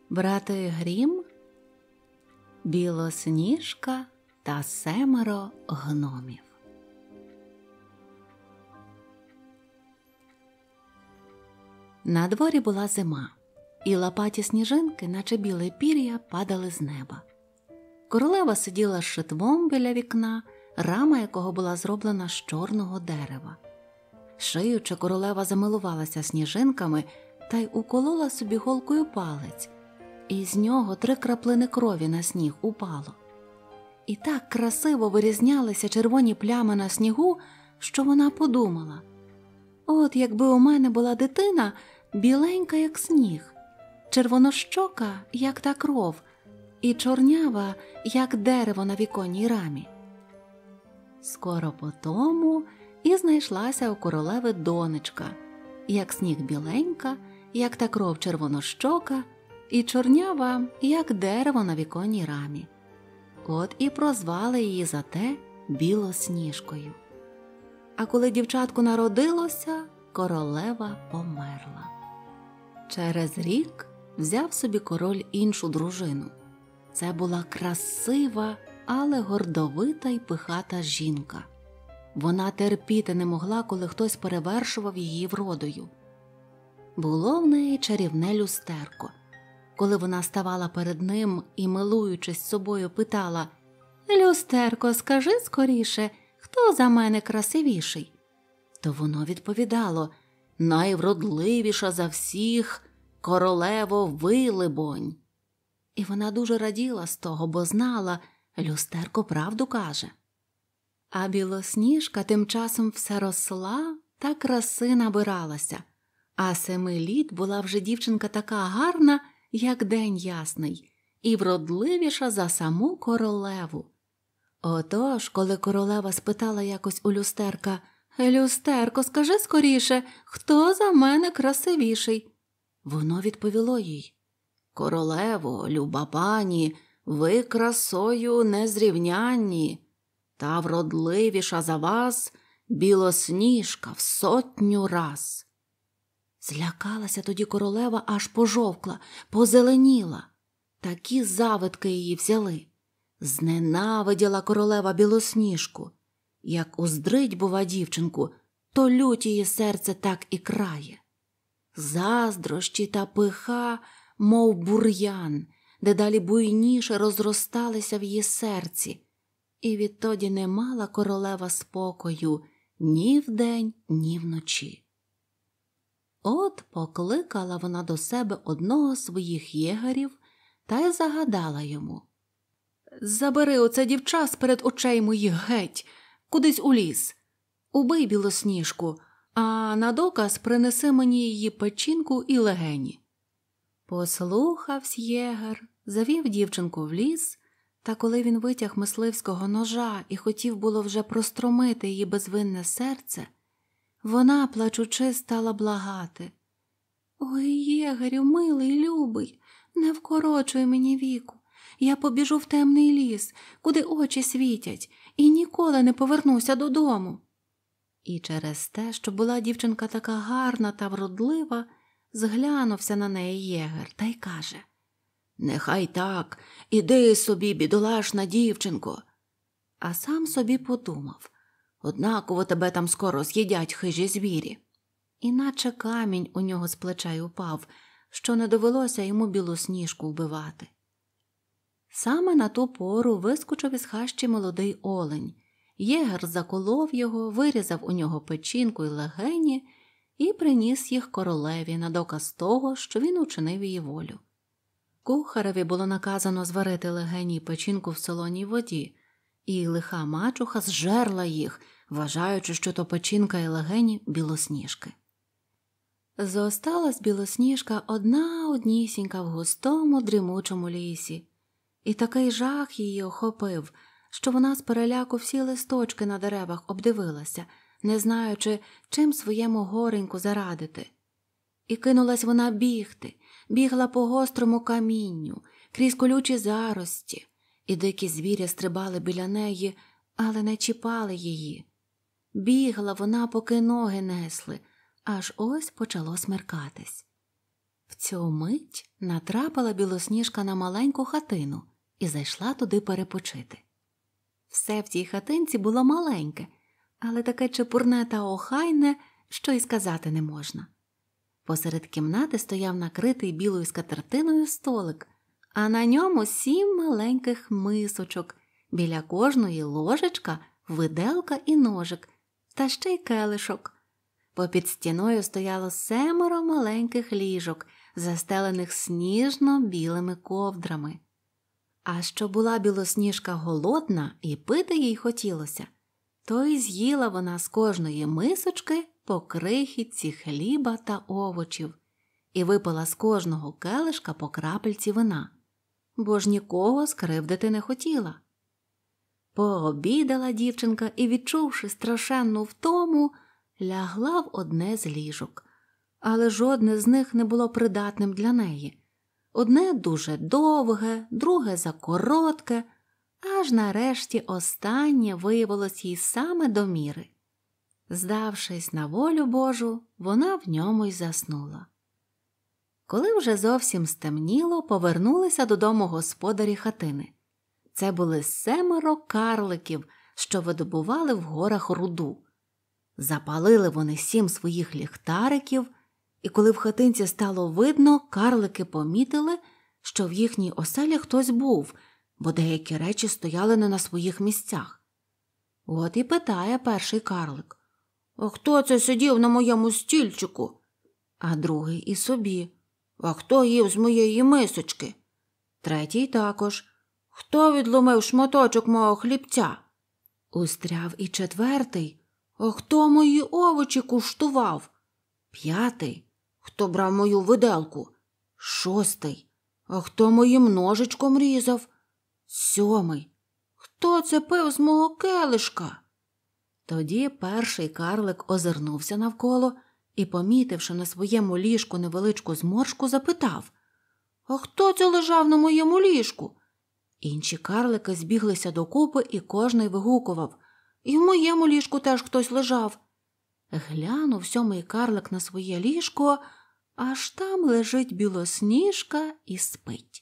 Брати Грім, Білосніжка та 7 гномів. На дворі була зима, і лопаті сніжинки, наче біле пір'я, падали з неба. Королева сиділа з шитвом біля вікна, рама якого була зроблена з чорного дерева. Шиючи, королева замилувалася сніжинками та й уколола собі голкою палець, і з нього 3 краплини крові на сніг упало. І так красиво вирізнялися червоні плями на снігу, що вона подумала: от якби у мене була дитина, біленька, як сніг, червонощока, як та кров, і чорнява, як дерево на віконній рамі. Скоро потому і знайшлася у королеви донечка, як сніг біленька, як та кров червонощока, і чорнява, як дерево на віконній рамі. От і прозвали її за те Білосніжкою. А коли дівчатку народилося, королева померла. Через рік взяв собі король іншу дружину. Це була красива, але гордовита й пихата жінка. Вона терпіти не могла, коли хтось перевершував її вродою. Було в неї чарівне люстерко. Коли вона ставала перед ним і, милуючись собою, питала: «Люстерко, скажи скоріше, хто за мене красивіший?» То воно відповідало: «Найвродливіша за всіх, королево ви, либонь». І вона дуже раділа з того, бо знала, люстерко правду каже. А Білосніжка тим часом все росла та краси набиралася, а 7 літ була вже дівчинка така гарна, як день ясний, і вродливіша за саму королеву. Отож, коли королева спитала якось у люстерка: «Люстерко, скажи скоріше, хто за мене красивіший?» Воно відповіло їй: «Королево, люба пані, ви красою незрівнянні, та вродливіша за вас Білосніжка в 100 раз». Злякалася тоді королева, аж пожовкла, позеленіла. Такі завидки її взяли. Зненавиділа королева Білосніжку. Як уздрить, бува, дівчинку, то лють її серце так і крає. Заздрощі та пиха, мов бур'ян, дедалі буйніше розросталися в її серці. І відтоді не мала королева спокою ні вдень, ні вночі. От покликала вона до себе одного з своїх єгерів та й загадала йому: «Забери оце дівча з-перед очей моїх геть, кудись у ліс. Убий Білосніжку, а на доказ принеси мені її печінку і легені». Послухавсь єгер, завів дівчинку в ліс, та коли він витяг мисливського ножа і хотів було вже простромити її безвинне серце, вона, плачучи, стала благати: «Ой, єгерю, милий, любий, не вкорочуй мені віку. Я побіжу в темний ліс, куди очі світять, і ніколи не повернуся додому». І через те, що була дівчинка така гарна та вродлива, зглянувся на неї єгер та й каже: «Нехай так, іди собі, бідолашна дівчинко». А сам собі подумав: однаково тебе там скоро з'їдять хижі звірі. Іначе камінь у нього з плечей упав, що не довелося йому Білосніжку вбивати. Саме на ту пору вискочив із хащі молодий олень. Єгер заколов його, вирізав у нього печінку й легені і приніс їх королеві на доказ того, що він учинив її волю. Кухареві було наказано зварити легені й печінку в солоній воді, і лиха мачуха зжерла їх, вважаючи, що то печінка і легені Білосніжки. Зосталась Білосніжка однісінька в густому дрімучому лісі, і такий жах її охопив, що вона з переляку всі листочки на деревах обдивилася, не знаючи, чим своєму гореньку зарадити. І кинулась вона бігти, бігла по гострому камінню, крізь колючі зарості, і дикі звірі стрибали біля неї, але не чіпали її. Бігла вона, поки ноги несли, аж ось почало смеркатись. В цю мить натрапила Білосніжка на маленьку хатину і зайшла туди перепочити. Все в цій хатинці було маленьке, але таке чепурне та охайне, що й сказати не можна. Посеред кімнати стояв накритий білою скатертиною столик, а на ньому 7 маленьких мисочок, біля кожної ложечка, виделка і ножик, та ще й келишок. Попід стіною стояло 7 маленьких ліжок, застелених сніжно-білими ковдрами. А що була Білосніжка голодна і пити їй хотілося, то й з'їла вона з кожної мисочки по крихітці хліба та овочів і випила з кожного келишка по крапельці вина, бо ж нікого скривдити не хотіла. Пообідала дівчинка і, відчувши страшенну втому, лягла в одне з ліжок, але жодне з них не було придатним для неї. Одне дуже довге, друге закоротке, аж нарешті останнє виявилось їй саме до міри. Здавшись на волю Божу, вона в ньому й заснула. Коли вже зовсім стемніло, повернулися додому господарі хатини. Це були 7 карликів, що видобували в горах руду. Запалили вони 7 своїх ліхтариків, і коли в хатинці стало видно, карлики помітили, що в їхній оселі хтось був, бо деякі речі стояли не на своїх місцях. От і питає перший карлик: «А хто це сидів на моєму стільчику?» А другий і собі: «А хто їв з моєї мисочки?» Третій також: «Хто відломив шматочок мого хлібця?» Устряв і четвертий: «А хто мої овочі куштував?» П'ятий: «Хто брав мою виделку?» Шостий: «А хто моїм ножичком різав?» Сьомий: «Хто це пив з мого келишка?» Тоді перший карлик озирнувся навколо і, помітивши на своєму ліжку невеличку зморшку, запитав: «А хто це лежав на моєму ліжку?» Інші карлики збіглися докупи, і кожний вигукував: «І в моєму ліжку теж хтось лежав». Глянув 7 карлик на своє ліжко, аж там лежить Білосніжка і спить.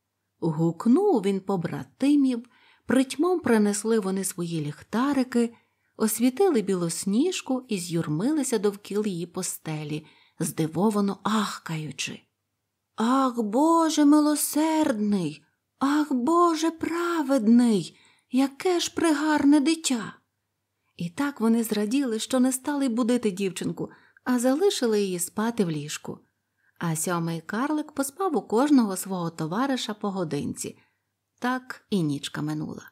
Гукнув він побратимів, притьмом принесли вони свої ліхтарики, освітили Білосніжку і з'юрмилися довкіл її постелі, здивовано ахкаючи: «Ах, Боже милосердний! Ах, Боже праведний! Яке ж пригарне дитя!» І так вони зраділи, що не стали будити дівчинку, а залишили її спати в ліжку. А 7 карлик поспав у кожного свого товариша по годинці. Так і нічка минула.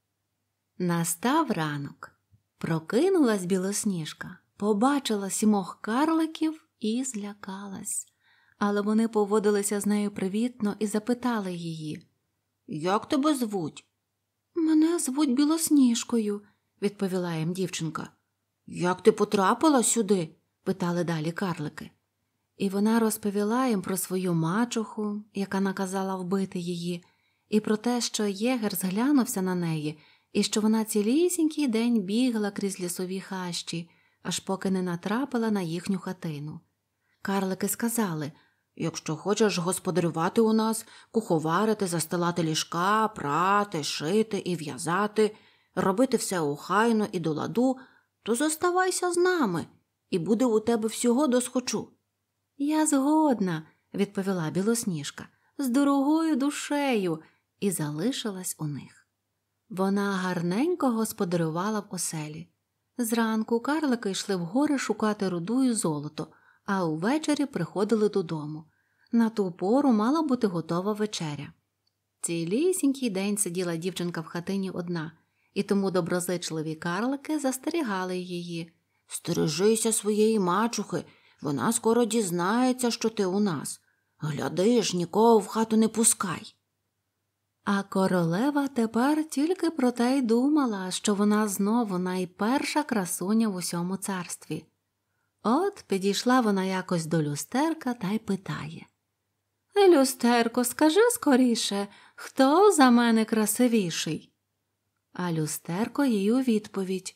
Настав ранок. Прокинулась Білосніжка, побачила 7 карликів і злякалась. Але вони поводилися з нею привітно і запитали її: «Як тебе звуть?» «Мене звуть Білосніжкою», – відповіла їм дівчинка. «Як ти потрапила сюди?» – питали далі карлики. І вона розповіла їм про свою мачуху, яка наказала вбити її, і про те, що єгер зглянувся на неї, і що вона цілісінький день бігла крізь лісові хащі, аж поки не натрапила на їхню хатину. Карлики сказали: «Якщо хочеш господарювати у нас, куховарити, застилати ліжка, прати, шити і в'язати, робити все охайно і до ладу, то зоставайся з нами, і буде у тебе всього досхочу». «Я згодна», – відповіла Білосніжка, – «з дорогою душею», і залишилась у них. Вона гарненько господарювала в оселі. Зранку карлики йшли в гори шукати руду і золото, а увечері приходили додому. На ту пору мала бути готова вечеря. Цілісінький день сиділа дівчинка в хатині одна, і тому доброзичливі карлики застерігали її: «Стережися своєї мачухи, вона скоро дізнається, що ти у нас. Гляди ж, нікого в хату не пускай». А королева тепер тільки про те й думала, що вона знову найперша красуня в усьому царстві. От підійшла вона якось до люстерка та й питає: «Люстерко, скажи скоріше, хто за мене красивіший?» А люстерко їй у відповідь: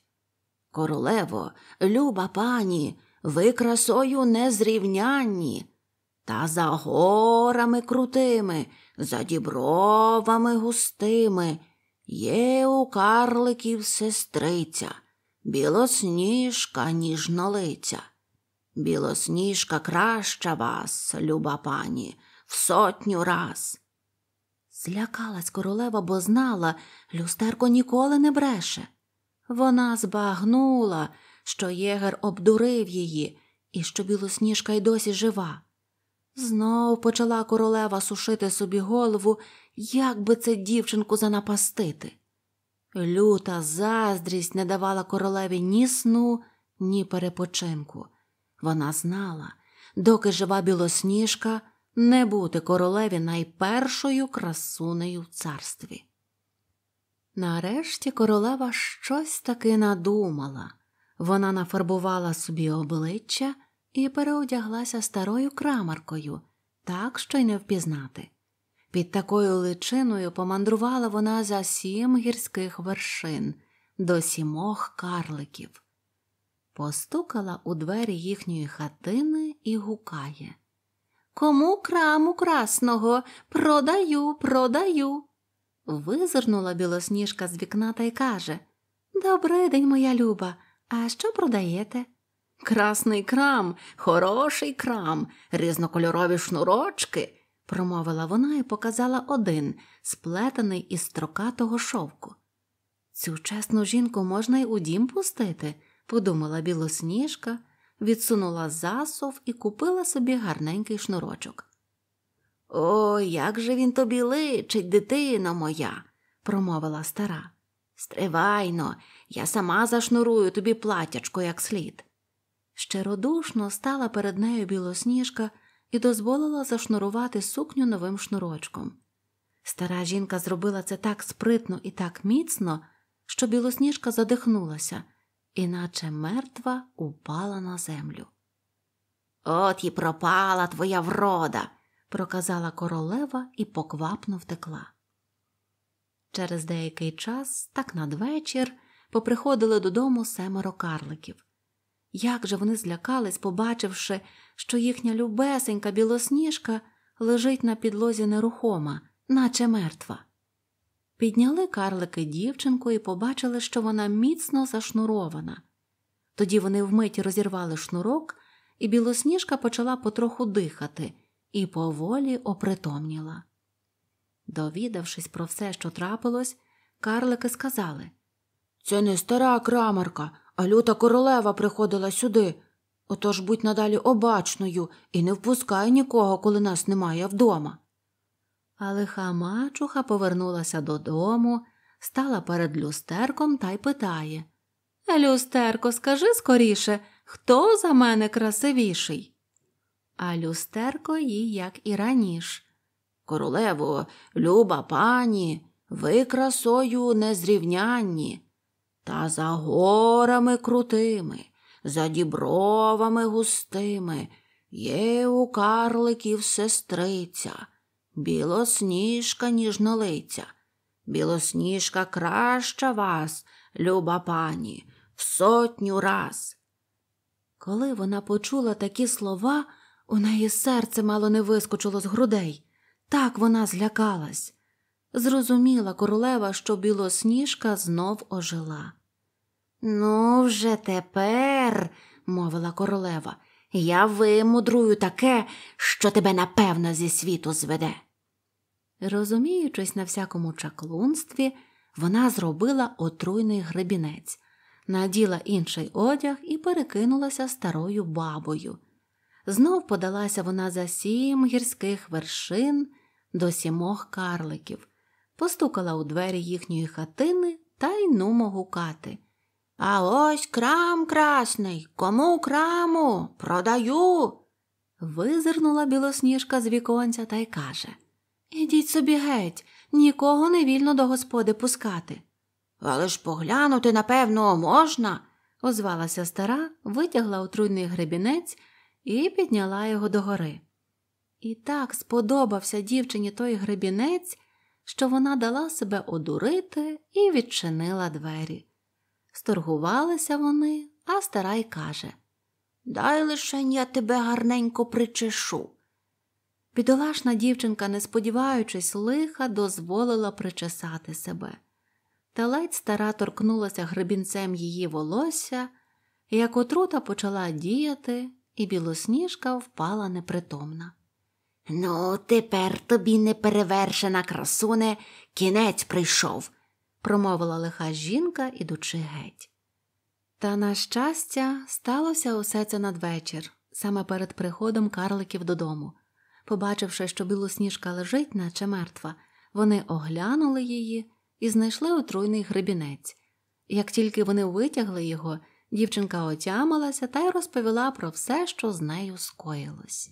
«Королево, люба пані, ви красою незрівнянні». Та за горами крутими, за дібровами густими є у карликів сестриця, Білосніжка ніжнолиця. Білосніжка краща вас, люба пані, в 100 раз. Злякалась королева, бо знала, люстерко ніколи не бреше. Вона збагнула, що єгер обдурив її і що Білосніжка й досі жива. Знов почала королева сушити собі голову, як би це дівчинку занапастити. Люта заздрість не давала королеві ні сну, ні перепочинку. Вона знала, доки жива Білосніжка, не бути королеві найпершою красунею в царстві. Нарешті королева щось таки надумала. Вона нафарбувала собі обличчя і переодяглася старою крамаркою, так, що й не впізнати. Під такою личиною помандрувала вона за 7 гірських вершин, до 7 карликів. Постукала у двері їхньої хатини і гукає: «Кому краму красного? Продаю, продаю!» Визирнула Білосніжка з вікна та й каже: «Добрий день, моя люба, а що продаєте?» «Красний крам, хороший крам, різнокольорові шнурочки», – промовила вона і показала один, сплетений із строкатого шовку. «Цю чесну жінку можна й у дім пустити», – подумала Білосніжка, відсунула засув і купила собі гарненький шнурочок. «Ой, як же він тобі личить, дитино моя», – промовила стара. «Стривайно, я сама зашнурую тобі платячко як слід». Щиродушно стала перед нею Білосніжка і дозволила зашнурувати сукню новим шнурочком. Стара жінка зробила це так спритно і так міцно, що Білосніжка задихнулася, іначе мертва упала на землю. «От і пропала твоя врода», – проказала королева і поквапно втекла. Через деякий час, так надвечір, поприходили додому 7 карликів. Як же вони злякались, побачивши, що їхня любесенька Білосніжка лежить на підлозі нерухома, наче мертва. Підняли карлики дівчинку і побачили, що вона міцно зашнурована. Тоді вони вмить розірвали шнурок, і Білосніжка почала потроху дихати і поволі опритомніла. Довідавшись про все, що трапилось, карлики сказали: «Це не стара крамарка, а люта королева приходила сюди. Отож будь надалі обачною і не впускай нікого, коли нас немає вдома». А лиха мачуха повернулася додому, стала перед люстерком та й питає: «Люстерко, скажи скоріше, хто за мене красивіший?» А люстерко їй, як і раніше: «Королево, люба пані, ви красою незрівнянні. Та за горами крутими, за дібровами густими є у карликів сестриця, Білосніжка ніжнолиця. Білосніжка краща вас, люба пані, в 100 раз». Коли вона почула такі слова, у неї серце мало не вискочило з грудей. Так вона злякалась. Зрозуміла королева, що Білосніжка знов ожила. «Ну вже тепер, – мовила королева, – я вимудрую таке, що тебе напевно зі світу зведе». Розуміючись на всякому чаклунстві, вона зробила отруйний гребінець, наділа інший одяг і перекинулася старою бабою. Знов подалася вона за 7 гірських вершин до 7 карликів, постукала у двері їхньої хатини та й нумо гукати: «А ось крам красний, кому краму? Продаю!» Визирнула Білосніжка з віконця та й каже: «Ідіть собі геть, нікого не вільно до господи пускати». «Але ж поглянути, напевно, можна», – озвалася стара, витягла отруйний гребінець і підняла його догори. І так сподобався дівчині той гребінець, що вона дала себе одурити і відчинила двері. Сторгувалися вони, а стара й каже: «Дай лишень я тебе гарненько причешу». Бідолашна дівчинка, не сподіваючись лиха, дозволила причесати себе. Та ледь стара торкнулася гребінцем її волосся, як отрута почала діяти, і Білосніжка впала непритомна. «Ну, тепер тобі, неперевершена красуне, кінець прийшов», – промовила лиха жінка, ідучи геть. Та, на щастя, сталося усе це надвечір, саме перед приходом карликів додому. Побачивши, що Білосніжка лежить, наче мертва, вони оглянули її і знайшли отруйний гребінець. Як тільки вони витягли його, дівчинка отямилася та й розповіла про все, що з нею скоїлось.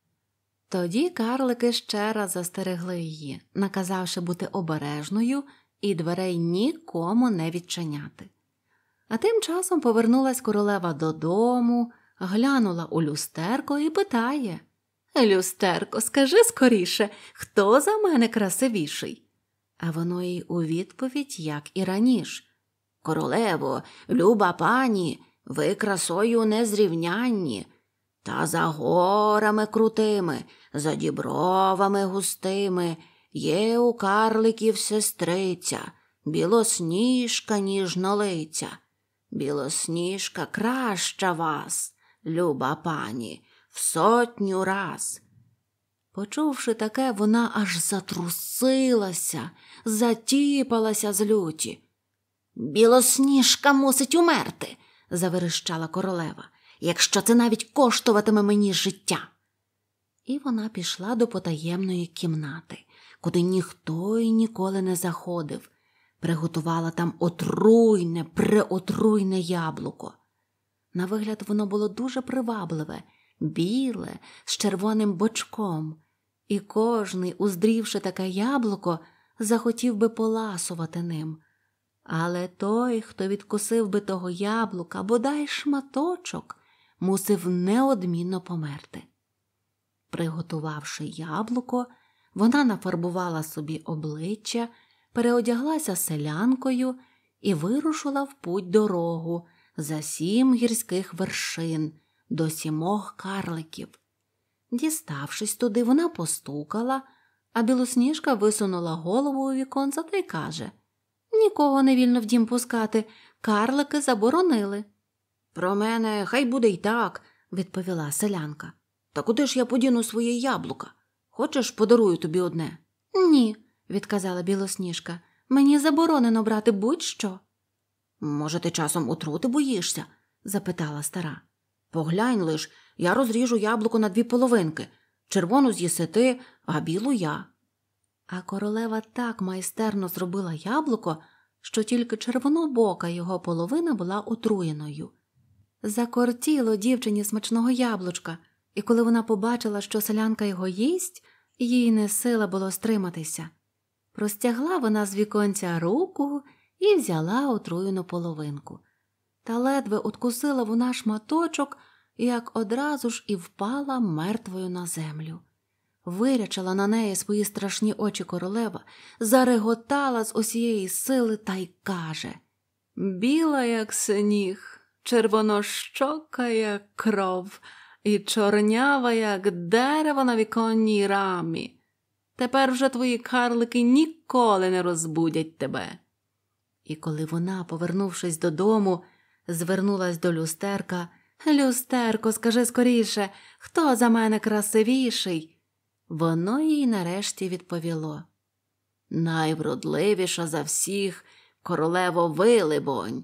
Тоді карлики ще раз застерегли її, наказавши бути обережною і дверей нікому не відчиняти. А тим часом повернулась королева додому, глянула у люстерко і питає: «Люстерко, скажи скоріше, хто за мене красивіший?» А воно їй у відповідь, як і раніше: «Королево, люба пані, ви красою незрівнянні, та за горами крутими, за дібровами густими є у карликів сестриця, Білосніжка ніжнолиця. Білосніжка краща вас, люба пані, в 100 раз». Почувши таке, вона аж затрусилася, затіпалася з люті. «Білосніжка мусить умерти», – заверещала королева, «якщо це навіть коштуватиме мені життя». І вона пішла до потаємної кімнати, куди ніхто й ніколи не заходив. Приготувала там отруйне, преотруйне яблуко. На вигляд воно було дуже привабливе, біле, з червоним бочком. І кожний, уздрівши таке яблуко, захотів би поласувати ним. Але той, хто відкусив би того яблука, бодай шматочок, мусив неодмінно померти. Приготувавши яблуко, вона нафарбувала собі обличчя, переодяглася селянкою і вирушила в путь дорогу за 7 гірських вершин до 7 карликів. Діставшись туди, вона постукала, а Білосніжка висунула голову у віконце та й каже: «Нікого не вільно в дім пускати, карлики заборонили». «Про мене хай буде й так», – відповіла селянка. «Та куди ж я подіну своє яблука? Хочеш, подарую тобі одне?» «Ні», – відказала Білосніжка, – «мені заборонено брати будь-що». «Може, ти часом отрути боїшся?» – запитала стара. «Поглянь лиш, я розріжу яблуко на 2 половинки. Червону з'їси ти, а білу я». А королева так майстерно зробила яблуко, що тільки червонобока його половина була отруєною. Закортіло дівчині смачного яблучка, і коли вона побачила, що селянка його їсть, їй не сила було стриматися. Простягла вона з віконця руку і взяла отруєну половинку. Та ледве откусила вона шматочок, як одразу ж і впала мертвою на землю. Вирячила на неї свої страшні очі королева, зареготала з усієї сили та й каже: «Біла, як сніг, червонощока, як кров, і чорнява, як дерево на віконній рамі. Тепер вже твої карлики ніколи не розбудять тебе». І коли вона, повернувшись додому, звернулась до люстерка: «Люстерко, скажи скоріше, хто за мене красивіший?» Воно їй нарешті відповіло: «Найвродливіша за всіх королево ви, либонь».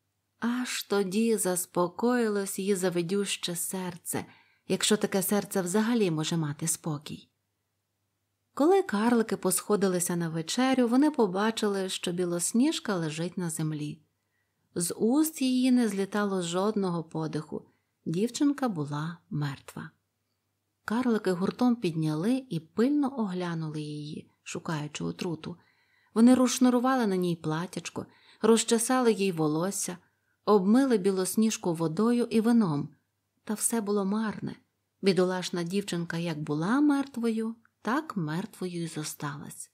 Аж тоді заспокоїлось її завидюще серце, якщо таке серце взагалі може мати спокій. Коли карлики посходилися на вечерю, вони побачили, що Білосніжка лежить на землі. З уст її не злітало жодного подиху. Дівчинка була мертва. Карлики гуртом підняли і пильно оглянули її, шукаючи отруту. Вони розшнурували на ній платячко, розчесали їй волосся, обмили Білосніжку водою і вином. Та все було марне. Бідолашна дівчинка як була мертвою, так мертвою й зосталась.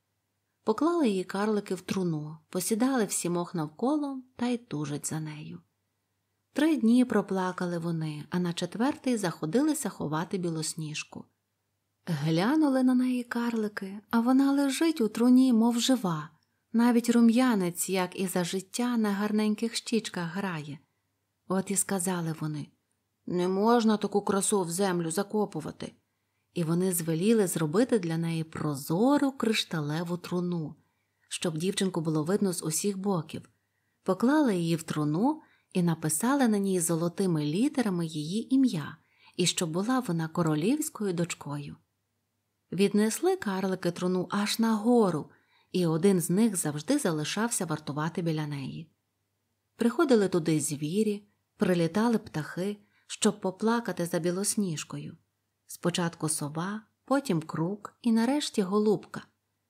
Поклали її карлики в труну, посідали всімох навколо та й тужать за нею. 3 дні проплакали вони, а на 4-й заходилися ховати Білосніжку. Глянули на неї карлики, а вона лежить у труні, мов жива. Навіть рум'янець, як і за життя, на гарненьких щічках грає. От і сказали вони: «Не можна таку красу в землю закопувати». І вони звеліли зробити для неї прозору кришталеву труну, щоб дівчинку було видно з усіх боків. Поклали її в труну і написали на ній золотими літерами її ім'я, і щоб була вона королівською дочкою. Віднесли карлики труну аж на гору, і один з них завжди залишався вартувати біля неї. Приходили туди звірі, прилітали птахи, щоб поплакати за Білосніжкою. Спочатку сова, потім крук і нарешті голубка.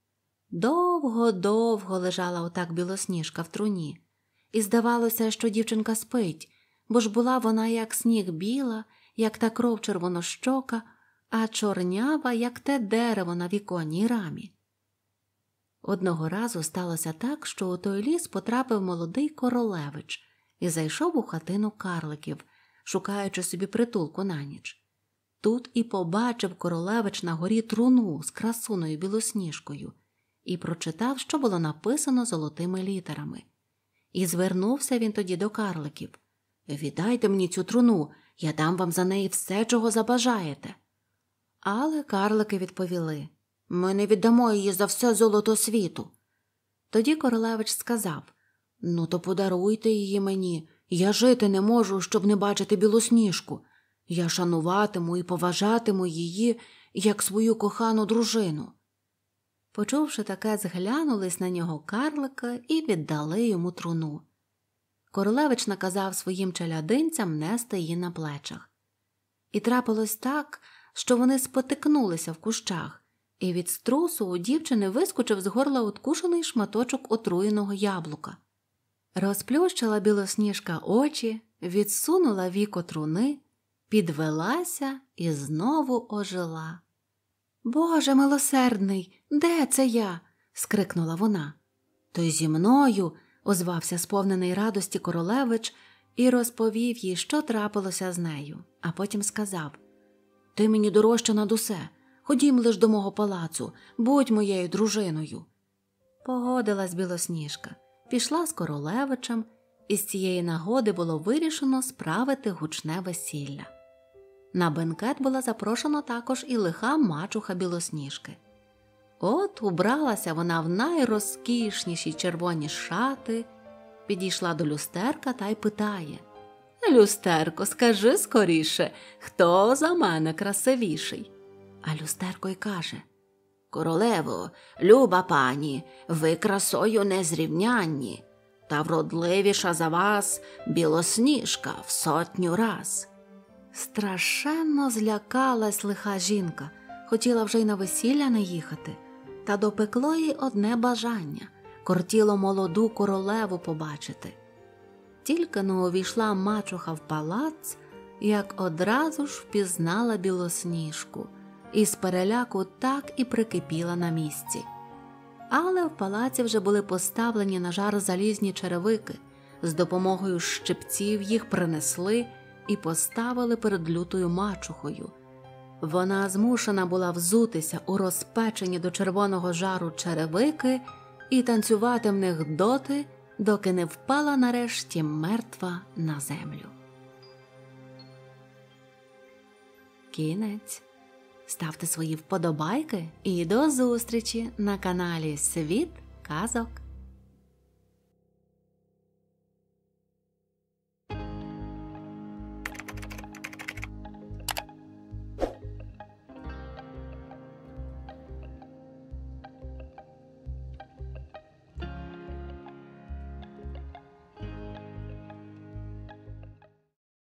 Довго-довго лежала отак Білосніжка в труні, і здавалося, що дівчинка спить, бо ж була вона як сніг біла, як та кров червонощока, а чорнява, як те дерево на віконній рамі. Одного разу сталося так, що у той ліс потрапив молодий королевич і зайшов у хатину карликів, шукаючи собі притулку на ніч. Тут і побачив королевич на горі труну з красуною Білосніжкою і прочитав, що було написано золотими літерами. І звернувся він тоді до карликів: «Віддайте мені цю труну, я дам вам за неї все, чого забажаєте». Але карлики відповіли: «Ми не віддамо її за все золото світу». Тоді королевич сказав: «Ну то подаруйте її мені, я жити не можу, щоб не бачити Білосніжку. Я шануватиму і поважатиму її, як свою кохану дружину». Почувши таке, зглянулись на нього карлики і віддали йому труну. Королевич наказав своїм челядинцям нести її на плечах. І трапилось так, що вони спотикнулися в кущах, і від струсу у дівчини вискочив з горла откушений шматочок отруєного яблука. Розплющила Білосніжка очі, відсунула віко труни, підвелася і знову ожила. «Боже милосердний, де це я?» – скрикнула вона. «То й зі мною», – озвався сповнений радості королевич і розповів їй, що трапилося з нею, а потім сказав: «Ти мені дорожча над усе, ходім лиш до мого палацу, будь моєю дружиною». Погодилась Білосніжка, пішла з королевичем, і з цієї нагоди було вирішено справити гучне весілля. На бенкет була запрошена також і лиха мачуха Білосніжки. От убралася вона в найрозкішніші червоні шати, підійшла до люстерка та й питає: «Люстерко, скажи скоріше, хто за мене красивіший?» А люстерко й каже: «Королево, люба пані, ви красою незрівнянні, та вродливіша за вас Білосніжка в 100 раз». Страшенно злякалась лиха жінка, хотіла вже й на весілля не їхати, та допекло їй одне бажання – кортіло молоду королеву побачити. Тільки но увійшла мачуха в палац, як одразу ж впізнала Білосніжку, і з переляку так і прикипіла на місці. Але в палаці вже були поставлені на жар залізні черевики, з допомогою щипців їх принесли і поставили перед лютою мачухою. Вона змушена була взутися у розпечені до червоного жару черевики і танцювати в них доти, доки не впала нарешті мертва на землю. Кінець. Ставте свої вподобайки і до зустрічі на каналі Світ казок.